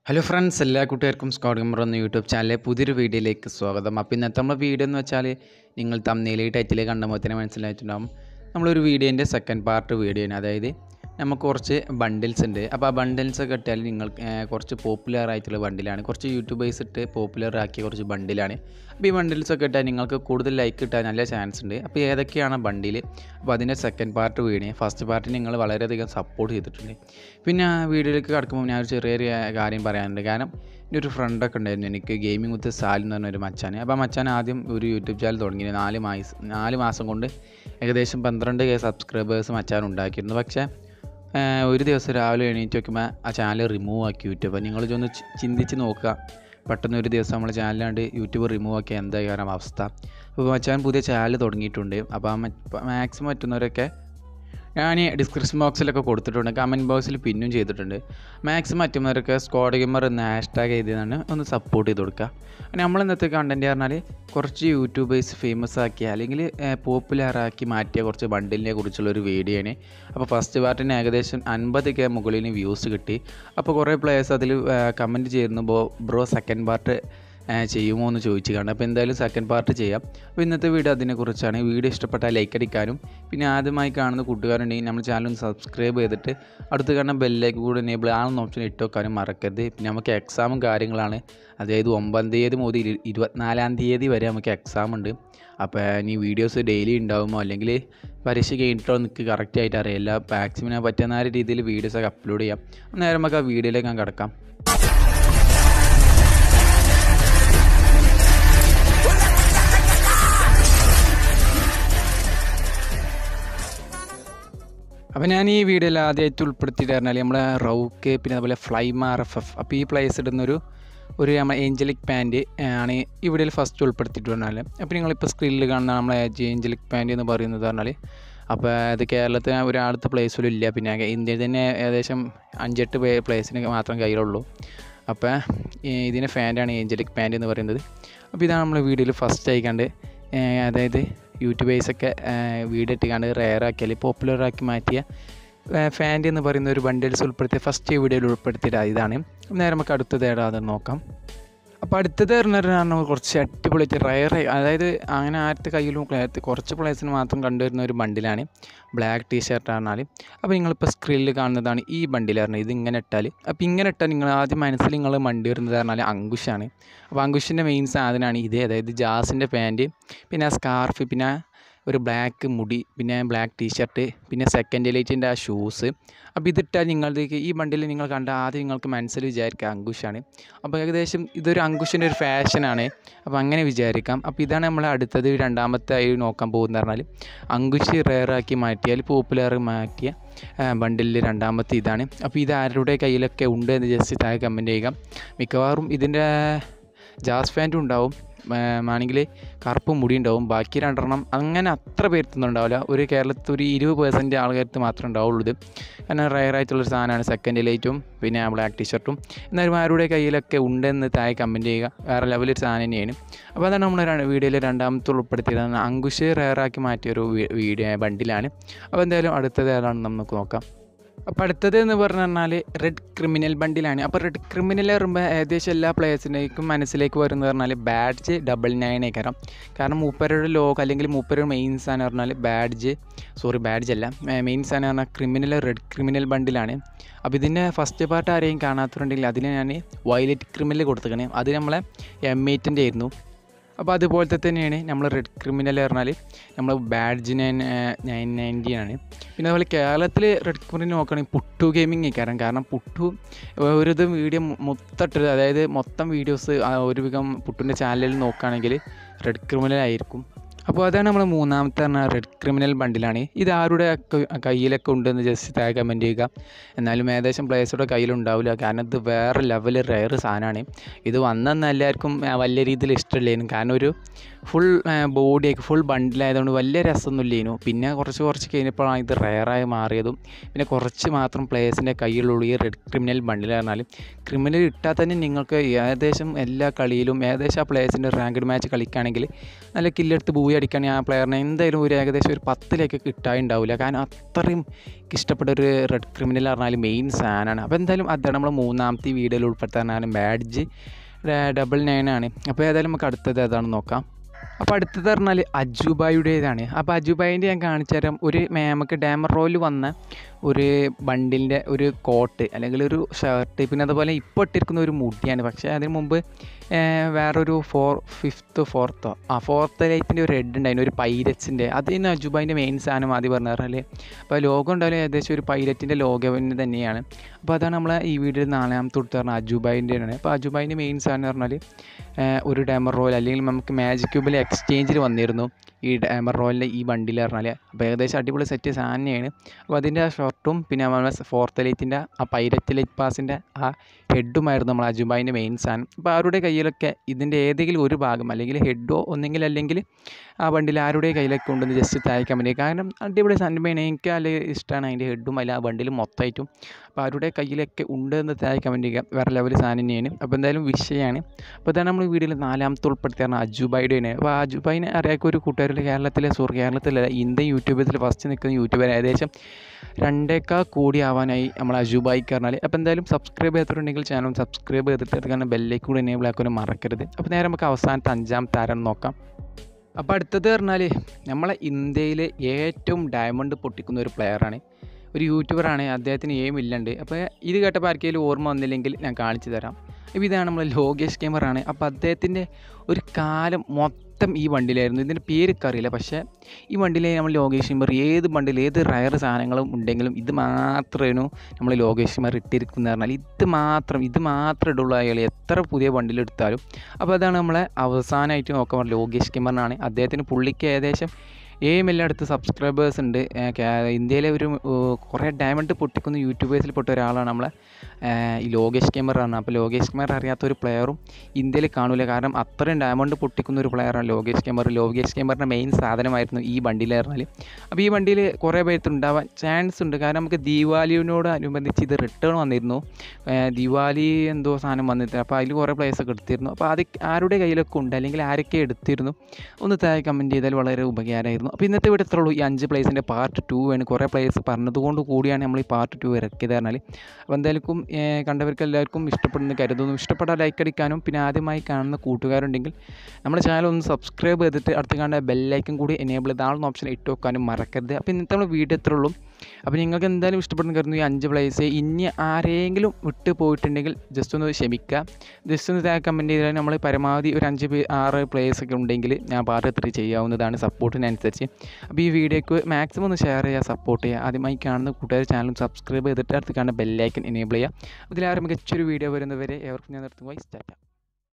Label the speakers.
Speaker 1: Hello friends, എല്ലാ കൂട്ടുകാർക്കും squad gamer എന്ന യൂട്യൂബ് ചാനലിലെ പുതിയൊരു വീഡിയോയിലേക്ക് സ്വാഗതം. അപ്പോൾ ഇന്നത്തെ നമ്മുടെ വീഡിയോ എന്ന് വെച്ചാൽ നിങ്ങൾ തമ്മിൽ ടൈറ്റിൽ കണ്ടുമ്പോൾ തന്നെ മനസ്സിലായിട്ടുണ്ടാകും, നമ്മളൊരു വീഡിയോൻ്റെ സെക്കൻഡ് പാർട്ട് വീഡിയോ ആണ്. അതായത് നമുക്ക് കുറച്ച് ബണ്ടിൽസ് ഉണ്ട്. അപ്പോൾ ആ ബണ്ടിൽസൊക്കെ ഇട്ടാൽ നിങ്ങൾക്ക് കുറച്ച് പോപ്പുലർ ആയിട്ടുള്ള ബണ്ടിലാണ്, കുറച്ച് യൂട്യൂബേഴ്സ് ഇട്ട് പോപ്പുലർ ആക്കിയ കുറച്ച് ബണ്ടിലാണ്. അപ്പോൾ ഈ ബണ്ടിൽസൊക്കെ ഇട്ടാൽ നിങ്ങൾക്ക് കൂടുതൽ ലൈക്ക് കിട്ടാൻ നല്ല ചാൻസ് ഉണ്ട്. അപ്പോൾ ഏതൊക്കെയാണ് ബണ്ടിൽ, അപ്പോൾ അതിൻ്റെ second part video. First part നിങ്ങൾ വളരെയധികം സപ്പോർട്ട് ചെയ്തിട്ടുണ്ട്. പിന്നെ ആ വീഡിയോയിലേക്ക് കടക്കുമ്പോൾ ഞാൻ ഒരു ചെറിയൊരു കാര്യം പറയാനുണ്ട്. കാരണം എൻ്റെ ഒരു ഫ്രണ്ടൊക്കെ ഉണ്ടായിരുന്നു, എനിക്ക് ഗെയിമിംഗ് വിത്ത് സാൽ എന്ന് പറഞ്ഞൊരു മച്ചാൻ. അപ്പോൾ ആ മച്ചാൻ ആദ്യം ഒരു യൂട്യൂബ് ചാനൽ തുടങ്ങി 4 മാസം കൊണ്ട് ഏകദേശം 12K സബ്സ്ക്രൈബേഴ്സ് മച്ചാൻ ഉണ്ടാക്കിയിരുന്നു. പക്ഷേ ഒരു ദിവസം രാവിലെ എണീറ്റ് നോക്കുമ്പോൾ ആ ചാനൽ റിമൂവ് ആക്കി യൂട്യൂബ്. അപ്പോൾ നിങ്ങളിതൊന്ന് ചിന്തിച്ച് നോക്കുക, പെട്ടെന്ന് ഒരു ദിവസം നമ്മൾ ചാനലാണ്ട് യൂട്യൂബ് റിമൂവ് ആക്കിയ എന്താ കാരണം അവസ്ഥ. അപ്പോൾ മച്ചാൻ പുതിയ ചാനൽ തുടങ്ങിയിട്ടുണ്ട്. അപ്പോൾ മാക്സിമം പറ്റുന്നവരൊക്കെ ഞാൻ ഡിസ്ക്രിപ്ഷൻ ബോക്സിലൊക്കെ കൊടുത്തിട്ടുണ്ട്, കമൻറ്റ് ബോക്സിൽ പിന്നും ചെയ്തിട്ടുണ്ട്. മാക്സിമം പറ്റുന്നവരൊക്കെ സ്ക്വാഡ് ഗെയിമർ എന്ന ഹാഷ്ടാഗ് എഴുതിയതാണ് ഒന്ന് സപ്പോർട്ട് ചെയ്ത് കൊടുക്കുക. നമ്മൾ ഇന്നത്തെ കണ്ടൻറ്റ് പറഞ്ഞാൽ കുറച്ച് യൂട്യൂബേഴ്സ് ഫേമസ് ആക്കിയ അല്ലെങ്കിൽ പോപ്പുലറാക്കി മാറ്റിയ കുറച്ച് ബണ്ടിലിനെ കുറിച്ചുള്ളൊരു വീഡിയോ ആണ്. അപ്പോൾ ഫസ്റ്റ് പാർട്ടിന് ഏകദേശം 50K മുകളിൽ വ്യൂസ് കിട്ടി. അപ്പോൾ കുറേ പ്ലേയേഴ്സ് അതിൽ കമൻറ്റ് ചെയ്യുന്നു, ബ്രോ സെക്കൻഡ് പാർട്ട് ചെയ്യുമോ എന്ന് ചോദിച്ചു കാണും. അപ്പോൾ എന്തായാലും സെക്കൻഡ് പാർട്ട് ചെയ്യാം. അപ്പോൾ ഇന്നത്തെ വീഡിയോ അതിനെക്കുറിച്ചാണ്. വീഡിയോ ഇഷ്ടപ്പെട്ടാൽ ലൈക്ക് അടിക്കാനും, പിന്നെ ആദ്യമായി കാണുന്ന കൂട്ടുകാരുണ്ടെങ്കിൽ നമ്മൾ ചാനൽ ഒന്ന് സബ്സ്ക്രൈബ് ചെയ്തിട്ട് അടുത്ത് കാണുന്ന ബെല്ലേക്ക് കൂടെ എനേബിൾ ആണെന്ന് ഓപ്ഷൻ ഇട്ട് വെക്കാനും മറക്കരുത്. പിന്നെ നമുക്ക് എക്സാമും കാര്യങ്ങളാണ്, അതായത് 9 തീയതി മുതൽ 24 തീയതി വരെ നമുക്ക് എക്സാം ഉണ്ട്. അപ്പോൾ ഇനി വീഡിയോസ് ഡെയിലി ഉണ്ടാകുമോ അല്ലെങ്കിൽ പരീക്ഷ കഴിഞ്ഞിട്ടോ എനിക്ക് കറക്റ്റായിട്ട് അറിയില്ല. മാക്സിമം പറ്റുന്ന രീതിയിൽ വീഡിയോസൊക്കെ അപ്ലോഡ് ചെയ്യാം. നേരം നമുക്ക് ആ വീഡിയോയിലേക്ക് ഞാൻ കിടക്കാം. അപ്പോൾ ഞാൻ ഈ വീഡിയോയിൽ ആദ്യമായിട്ട് ഉൾപ്പെടുത്തിയിട്ട് പറഞ്ഞാൽ നമ്മളെ റൗക്ക്, പിന്നെ അതുപോലെ FlyMRFF. അപ്പോൾ ഈ പ്ലേസ് ഇടുന്നൊരു നമ്മൾ ഏഞ്ചലിക് പാൻറ്റ് ആണ് ഈ വീഡിയോയിൽ ഫസ്റ്റ് ഉൾപ്പെടുത്തിയിട്ട് പറഞ്ഞാൽ. അപ്പോൾ നിങ്ങളിപ്പോൾ സ്ക്രീനിൽ കാണുന്ന നമ്മളെ ഏഞ്ചലിക് പാൻറ്റ് എന്ന് പറയുന്നത് പറഞ്ഞാൽ, അപ്പോൾ അത് കേരളത്തിൽ ഒരാളത്തെ പ്ലേസിലും ഇല്ല. പിന്നെ ഇന്ത്യയിൽ തന്നെ ഏകദേശം 5-8 പ്ലേസിന് മാത്രം കയ്യിലുള്ളൂ. അപ്പോൾ ഇതിൻ്റെ ഫാൻ്റാണ് ഏഞ്ചലിക് പാൻറ്റ് എന്ന് പറയുന്നത്. അപ്പോൾ ഇതാണ് നമ്മൾ വീഡിയോയിൽ ഫസ്റ്റ് ആയിക്കാണ്ട്, അതായത് യൂട്യൂബേഴ്സൊക്കെ വീഡിയോ ഇട്ടുകൊണ്ട് റെയറാക്കിയാൽ പോപ്പുലറാക്കി മാറ്റിയ ഫാൻറ്റ് എന്ന് പറയുന്ന ഒരു ബണ്ടിൽസ് ഉൾപ്പെടുത്തിയ ഫസ്റ്റ് വീഡിയോയിൽ ഉൾപ്പെടുത്തിയിട്ട് ഇതാണ്. നേരെ നമുക്ക് അടുത്തത് ഏതാതെ നോക്കാം. അപ്പോൾ അടുത്തത് പറഞ്ഞാൽ കുറച്ച് അടിപൊളിയായിട്ട് റയർ, അതായത് അങ്ങനെ ആരുടെ കയ്യിലും കുറച്ച് പ്ലേസിന് മാത്രം കണ്ടുവരുന്ന ഒരു ബണ്ടിലാണ് ബ്ലാക്ക് ടീഷർട്ട് പറഞ്ഞാൽ. അപ്പോൾ നിങ്ങളിപ്പോൾ സ്ക്രീനിൽ കാണുന്നതാണ് ഈ ബണ്ടിൽ പറഞ്ഞാൽ. ഇത് ഇങ്ങനെ ഇട്ടാൽ, അപ്പോൾ ഇങ്ങനെ ഇട്ടാൽ നിങ്ങൾ ആദ്യം മനസ്സിൽ നിങ്ങൾ മണ്ടി വരുന്നത് പറഞ്ഞാൽ അങ്കുഷാണ്. അപ്പോൾ അങ്കുഷിൻ്റെ മെയിൻ സാധനമാണ് ഇത്, അതായത് ജാസിൻ്റെ പാൻറ്റ്, പിന്നെ സ്കാർഫ്, പിന്നെ ഒരു ബ്ലാക്ക് മുടി, പിന്നെ ബ്ലാക്ക് ടീഷർട്ട്, പിന്നെ സെക്കൻഡ് ലൈറ്റിൻ്റെ ആ ഷൂസ്. അപ്പോൾ ഇതിട്ടാൽ നിങ്ങളുടെ ഈ ബണ്ടിൽ നിങ്ങൾ കണ്ട ആദ്യം നിങ്ങൾക്ക് മനസ്സിൽ വിചാരിക്കുക അങ്കുഷാണ്. അപ്പോൾ ഏകദേശം ഇതൊരു അങ്കുഷിൻ്റെ ഒരു ഫാഷനാണ്. അപ്പോൾ അങ്ങനെ വിചാരിക്കാം. അപ്പോൾ ഇതാണ് നമ്മൾ അടുത്തത് രണ്ടാമത്തെ നോക്കാൻ പോകുന്നത് പറഞ്ഞാൽ, അങ്കുഷ് റെയറാക്കി മാറ്റിയാൽ പോപ്പുലർ മാറ്റിയ ബണ്ടിലിൽ രണ്ടാമത്തെ ഇതാണ്. അപ്പോൾ ഇത് ആരുടെ കയ്യിലൊക്കെ ഉണ്ട് എന്ന് ജസ്റ്റ് താഴെ കമൻറ്റ് ചെയ്യുക. മിക്കവാറും ഇതിൻ്റെ ജാസ് ഫാൻറ്റും ഉണ്ടാവും, ആണെങ്കിൽ കറുപ്പ് മുടി ഉണ്ടാവും. ബാക്കി 2 അങ്ങനെ അത്ര പേർക്കൊന്നും ഉണ്ടാവില്ല. ഒരു കേരളത്തിൽ ഒരു 20% ആൾക്കാർക്ക് മാത്രമേ ഉണ്ടാവുള്ളൂ ഇത്. കാരണം റയറായിട്ടുള്ളൊരു സാധനമാണ് സെക്കൻഡ് ലൈറ്റും പിന്നെ ബ്ലാക്ക് ടീഷർട്ടും. എന്നാലും ആരുടെ കയ്യിലൊക്കെ ഉണ്ടെന്ന് താഴെ കമൻറ്റ് ചെയ്യുക. വേറെ ലെവലൊരു സാധനം തന്നെയാണ്. അപ്പോൾ അതാണ് നമ്മൾ വീഡിയോയിൽ രണ്ടാമത്തെ ഉൾപ്പെടുത്തിയത്. അങ്കുഷ് റയറാക്കി മാറ്റിയൊരു ബണ്ടിലാണ്. അപ്പോൾ എന്തായാലും അടുത്തത് ഏതാണെന്ന് നമുക്ക് നോക്കാം. അപ്പോൾ അടുത്തത് എന്ന് പറഞ്ഞാൽ റെഡ് ക്രിമിനൽ ബണ്ടിലാണ്. അപ്പോൾ റെഡ് ക്രിമിനൽ പറയുമ്പോൾ ഏകദേശം എല്ലാ പ്ലേയേഴ്സിൻ്റെയും മനസ്സിലേക്ക് വരുന്നത് പറഞ്ഞാൽ ബാഡ്ജ് 99 കാരണം മൂപ്പരുടെ ലോഗ് അല്ലെങ്കിൽ മൂപ്പരുടെ മെയിൻ സാധനം പറഞ്ഞാൽ ബാഡ്ജ് അല്ല, മെയിൻ സാധനം പറഞ്ഞാൽ റെഡ് ക്രിമിനൽ ബണ്ടിലാണ്. അപ്പോൾ ഇതിൻ്റെ ഫസ്റ്റ് പാർട്ട് ആരെയും കാണാത്തവരുണ്ടെങ്കിൽ അതിന് ഞാൻ വയലറ്റ് ക്രിമിനൽ കൊടുത്തേക്കണേ. അത് നമ്മളെ M8 ആയിരുന്നു. അപ്പോൾ അതുപോലത്തെ തന്നെയാണ് നമ്മൾ റെഡ് ക്രിമിനൽ പറഞ്ഞാൽ നമ്മൾ ബാഡ്ജ് 990 ആണ്. പിന്നെ അതുപോലെ കേരളത്തിൽ റെഡ് ക്രിമിനൽ നോക്കുകയാണെങ്കിൽ പുട്ടു ഗെയിമിങ് കാരണം പുട്ടു ഒരു വീഡിയോ മൊത്തം, അതായത് മൊത്തം വീഡിയോസ് ഒരുവിധം പുട്ടുവിൻ്റെ ചാനലിൽ നോക്കുകയാണെങ്കിൽ റെഡ് ക്രിമിനൽ ആയിരിക്കും. അപ്പോൾ അതാണ് നമ്മൾ മൂന്നാമത്തെ പറഞ്ഞാൽ റെഡ് ക്രിമിനൽ ബണ്ടിലാണ്. ഇത് ആരുടെ കയ്യിലൊക്കെ ഉണ്ടെന്ന് ജസ്റ്റ് താഴെ കമൻറ്റ് ചെയ്യുക. എന്നാലും ഏകദേശം പ്ലേയേഴ്സുടെ കയ്യിലുണ്ടാവില്ല, കാരണം ഇത് വേറെ ലെവൽ റെയർ സാധനമാണ്. ഇത് വന്നെന്ന് എല്ലാവർക്കും വലിയ രീതിയിൽ ഇഷ്ടമില്ലായിരുന്നു, കാരണം ഒരു ഫുൾ ബോഡിയൊക്കെ ഫുൾ ബണ്ടിലായതുകൊണ്ട് വലിയ രസമൊന്നുമില്ലായിരുന്നു. പിന്നെ കുറച്ച് കഴിഞ്ഞപ്പോഴാണ് ഇത് റെയറായി മാറിയതും. പിന്നെ കുറച്ച് മാത്രം പ്ലേയേഴ്സിൻ്റെ കയ്യിലുള്ള ഈ റെഡ് ക്രിമിനൽ ബണ്ടിൽ പറഞ്ഞാൽ ക്രിമിനൽ ഇട്ടാൽ തന്നെ നിങ്ങൾക്ക് ഏകദേശം എല്ലാ കളിയിലും ഏകദേശം ആ പ്ലേയേഴ്സിൻ്റെ റാങ്ക്ഡ് മാച്ച് കളിക്കുകയാണെങ്കിൽ നല്ല കില്ലെടുത്ത് അടിക്കുകയാണെങ്കിൽ ആ പ്ലെയറിനെ എന്തായാലും ഏകദേശം ഒരു 10 കിട്ടാനുണ്ടാവില്ല. കാരണം അത്രയും ഇഷ്ടപ്പെട്ട ഒരു റെഡ് ക്രിമിനൽ പറഞ്ഞാൽ മെയിൻ സാധനമാണ്. അപ്പോൾ എന്തായാലും അതാണ് നമ്മൾ മൂന്നാമത്തെ വീഡിയോയിൽ ഉൾപ്പെടുത്താനാണ് ബാഡ്ജ് 99 ആണ്. അപ്പോൾ ഏതായാലും നമുക്ക് അടുത്തത് ഏതാണെന്ന് നോക്കാം. അപ്പോൾ അടുത്തത് പറഞ്ഞാൽ അജുബായുടേതാണ്. അപ്പോൾ അജുബായിൻ്റെ ഞാൻ കാണിച്ചു തരാം. ഒരു നമുക്ക് ഡാമർ റോയിൽ വന്ന ഒരു ബണ്ടിലിൻ്റെ ഒരു കോട്ട് അല്ലെങ്കിൽ ഒരു ഷർട്ട്, പിന്നെ അതുപോലെ ഇപ്പോൾ ഇട്ടിരിക്കുന്ന ഒരു മുടിയാണ്. പക്ഷേ അതിന് മുമ്പ് വേറൊരു ഫോർത്ത് ലൈറ്റിൻ്റെ ഒരു ഹെഡ് ഉണ്ടായിരുന്നു, ഒരു പൈരറ്റ്സിൻ്റെ. അതിന് അജുബായിൻ്റെ മെയിൻ സാധനം ആദ്യം പറഞ്ഞു പറഞ്ഞാൽ. അപ്പോൾ ലോഗോ ഉണ്ടായാലും ഏകദേശം ഒരു പൈരറ്റിൻ്റെ ലോഗോവിന് തന്നെയാണ്. അപ്പോൾ അതാണ് നമ്മളെ ഈ വീഡിയോയിൽ 4ാമത്തെ കൊടുത്ത് പറഞ്ഞാൽ അജുബായിൻ്റെ ആണ്. അപ്പോൾ അജുബായിൻ്റെ മെയിൻ സാധനം പറഞ്ഞാൽ ഒരു ഡാമർ റോയൽ അല്ലെങ്കിൽ നമുക്ക് മാജിക് ക്യൂബിൽ എക്സ്ചേഞ്ചിൽ വന്നിരുന്നു ഈ ഡാമർ റോയലിൻ്റെ ഈ ബണ്ടിൽ പറഞ്ഞാൽ. അപ്പോൾ ഏകദേശം അടിപൊളി സെറ്റ് സാധനം തന്നെയാണ്. അപ്പോൾ അതിൻ്റെ ആ ഷർട്ടും പിന്നെ നമ്മളെ ഫോർത്ത് ലൈറ്റിൻ്റെ ആ പൈരറ്റ് ലൈറ്റ് പാസിൻ്റെ ആ ഹെഡുമായിരുന്നു നമ്മൾ അജുബായിൻ്റെ മെയിൻ സാധനം. അപ്പോൾ ആരുടെ കയ്യിലൊക്കെ ഇതിൻ്റെ ഏതെങ്കിലും ഒരു ഭാഗം അല്ലെങ്കിൽ ഹെഡോ അല്ലെങ്കിൽ ആ ബണ്ടിൽ ആരുടെ കയ്യിലൊക്കെ ഉണ്ടെന്ന് ജസ്റ്റ് താഴേക്കാൻ വേണ്ടി. കാരണം അടിപൊളി സാധനം എനിക്ക് അല്ലെങ്കിൽ ഇഷ്ടമാണ് അതിൻ്റെ ഹെഡും അല്ല ആ ബണ്ടിലും മൊത്തമായിട്ടും. അപ്പോൾ ആരുടെ കയ്യിലൊക്കെ ഉണ്ടെന്ന് താഴേക്കാൻ വേണ്ടി വേറെ ലെവൽ സാധനം തന്നെയാണ്. അപ്പോൾ എന്തായാലും വിഷയമാണ്. അപ്പോൾ ഇതാണ് നമ്മൾ വീഡിയോയിൽ 4ാമത്തെ ഉൾപ്പെടുത്തിയാണ് അജുബായിയുടെയാണ്. അപ്പോൾ അജുബായിനെ അറിയാത്ത ഒരു കൂട്ടുകാരുടെ കേരളത്തിലല്ല ഇന്ത്യൻ യൂട്യൂബിൽ ഫസ്റ്റ് നിൽക്കുന്ന യൂട്യൂബർ ഏകദേശം 2 കോടി ആവാനായി നമ്മൾ അജുബായിക്ക് പറഞ്ഞാൽ. അപ്പോൾ എന്തായാലും സബ്സ്ക്രൈബ് ചെയ്തിട്ടുണ്ടെങ്കിൽ ചാനൽ സബ്സ്ക്രൈബ് ചെയ്തിട്ട് കാരണം ബെല്ലേക്ക് കൂടെ എനേബിൾ ആക്കാനും മറക്കരുത്. അപ്പോൾ നേരെ നമുക്ക് അവസാനത്തെ 5ാമത്തെ ആരാണ് നോക്കാം. അപ്പോൾ അടുത്തത് പറഞ്ഞാൽ നമ്മളെ ഇന്ത്യയിൽ ഏറ്റവും ഡയമണ്ട് പൊട്ടിക്കുന്ന ഒരു പ്ലെയറാണ്, ഒരു യൂട്യൂബറാണ്. അദ്ദേഹത്തിന് ഇല്ലുണ്ട്. അപ്പോൾ ഇത് കേട്ടപ്പോൾ ആർക്കെങ്കിലും ഓർമ്മ വന്നില്ലെങ്കിൽ ഞാൻ കാണിച്ചു തരാം. അപ്പോൾ ഇതാണ് നമ്മൾ ലോകേഷ് ഗെയിമറാണ്. അപ്പോൾ അദ്ദേഹത്തിൻ്റെ ഒരു കാലം മൊത്തം ഈ വണ്ടിയിലായിരുന്നു. ഇതിൻ്റെ പേരൊക്കെ അറിയില്ല, പക്ഷേ ഈ വണ്ടിയിൽ നമ്മൾ ലോകേഷ് ഗെയിമർ ഏത് ബണ്ടിൽ ഏത് റയർ സാധനങ്ങളും ഉണ്ടെങ്കിലും ഇത് മാത്രമേനു നമ്മൾ ലോകേഷ് ഗെയിമർ ഇട്ടിരിക്കുന്നത് പറഞ്ഞാൽ ഇത് മാത്രമേ ഇടുള്ളൂ അയാൾ എത്ര പുതിയ ബണ്ടിലെടുത്താലും. അപ്പോൾ അതാണ് നമ്മളെ അവസാനമായിട്ട് നോക്കാൻ ലോകേഷ് ഗെയിമറിനാണ്. അദ്ദേഹത്തിന് പുള്ളിക്ക് ഏകദേശം എല്ലായിടത്ത് സബ്സ്ക്രൈബേഴ്സ് ഉണ്ട്. ഇന്ത്യയിലെ ഒരു കുറേ ഡയമണ്ട് പൊട്ടിക്കുന്ന യൂട്യൂബേഴ്സിൽ പെട്ട ഒരാളാണ് നമ്മളെ ഈ ലോകേഷ് ഗെയിമർ ആണ്. അപ്പോൾ ലോകേഷ് ഗെയിമർ അറിയാത്ത ഒരു പ്ലെയറും ഇന്ത്യയിൽ കാണില്ല. കാരണം അത്രയും ഡയമണ്ട് പൊട്ടിക്കുന്ന ഒരു പ്ലെയറാണ് ലോകേഷ് ഗെയിമർ. ലോകേഷ് ഗെയിമറിൻ്റെ മെയിൻ സാധനമായിരുന്നു ഈ വണ്ടിയിൽ പറഞ്ഞാൽ. അപ്പോൾ ഈ വണ്ടിയിൽ കുറേ പേർക്ക് ഉണ്ടാവാൻ ചാൻസ് ഉണ്ട്. കാരണം നമുക്ക് ദീപാവലിയോട് അനുബന്ധിച്ച് ഇത് റിട്ടേൺ വന്നിരുന്നു. ദീപാവലി എന്തോ സാധനം വന്നിട്ട് അപ്പോൾ അതിൽ കുറേ പ്ലേസൊക്കെ എടുത്തിരുന്നു. അപ്പോൾ അത് ആരുടെ കയ്യിലൊക്കെ ഉണ്ട് അല്ലെങ്കിൽ ആരൊക്കെ എടുത്തിരുന്നു ഒന്ന് താഴെ കമൻറ്റ് ചെയ്താൽ വളരെ ഉപകാരമായിരുന്നു. അപ്പോൾ ഇന്നത്തെ വീഡിയോ ഇത്രയുള്ളൂ. ഈ 5 പ്ലേസിൻ്റെ പാർട്ട് 2 ആണ്. കുറേ പ്ലേസ് പറഞ്ഞതുകൊണ്ട് കൂടിയാണ് നമ്മൾ ഈ പാർട്ട് 2 ഇറക്കിയത് പറഞ്ഞാൽ. അപ്പോൾ എന്തായാലും കണ്ടവർക്ക് എല്ലാവർക്കും ഇഷ്ടപ്പെടുന്നു കരുതുന്നു. ഇഷ്ടപ്പെട്ടാൽ ലൈക്ക് അടിക്കാനും പിന്നെ ആദ്യമായി കാണുന്ന കൂട്ടുകാരുണ്ടെങ്കിൽ നമ്മുടെ ചാനൽ ഒന്ന് സബ്സ്ക്രൈബ് ചെയ്തിട്ട് അടുത്ത് കാണുന്ന ബെല്ലൈക്കൻ കൂടി എനേബിൾ ചെയ്ത് ആളുന്ന ഓപ്ഷൻ ഇട്ട് വെക്കാനും മറക്കരുത്. അപ്പോൾ ഇന്നത്തെ നമ്മൾ വീഡിയോ ഇത്രയുള്ളൂ. അപ്പോൾ നിങ്ങൾക്ക് എന്തായാലും ഇഷ്ടപ്പെടുന്ന കരുതുന്നു. ഈ 5 പ്ലേസ് ഇനി ആരെങ്കിലും വിട്ട് പോയിട്ടുണ്ടെങ്കിൽ ജസ്റ്റ് ഒന്ന് ക്ഷമിക്കുക. ജസ്റ്റ് ഒന്ന് താഴെ കമൻറ്റ് ചെയ്താൽ നമ്മൾ പരമാവധി ഒരു 5-6 പ്ലേസൊക്കെ ഉണ്ടെങ്കിൽ ഞാൻ പാർട്ട് 3 ചെയ്യാവുന്നതാണ് സപ്പോർട്ടിനനുസരിച്ച്. അപ്പോൾ ഈ വീഡിയോക്ക് മാക്സിമം ഒന്ന് ഷെയർ ചെയ്യുക, സപ്പോർട്ട് ചെയ്യുക. ആദ്യമായി കാണുന്ന കൂട്ടുകാർ ചാനൽ സബ്സ്ക്രൈബ് ചെയ്തിട്ട് അടുത്ത് കാണുന്ന ബെല്ലൈക്കൻ എനേബിൾ ചെയ്യുക. അതിലാരും മികച്ചൊരു വീഡിയോ വരുന്നവരെ എവർക്കും ഞാൻ നിർത്തുമ്പോൾ സ്റ്റാർട്ട്.